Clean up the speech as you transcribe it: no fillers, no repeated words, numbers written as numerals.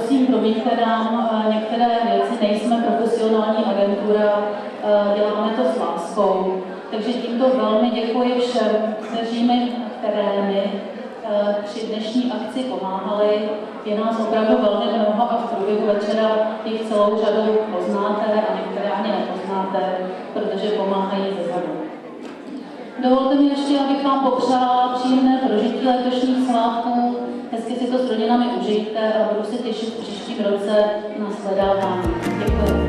prosím, promiňte nám některé věci, nejsme profesionální agentura, děláme to s láskou. Takže tímto velmi děkuji všem, kteří mi při dnešní akci pomáhali. Je nás opravdu velmi mnoho a v průběhu večera jich celou řadu poznáte a některé ani nepoznáte, protože pomáhají zezadu. Dovolte mi ještě, abych vám popřála příjemné prožití letošních svátků. Hezky si to s rodinami užijte a budu se těšit v příštím roce na shledávání. Děkuji.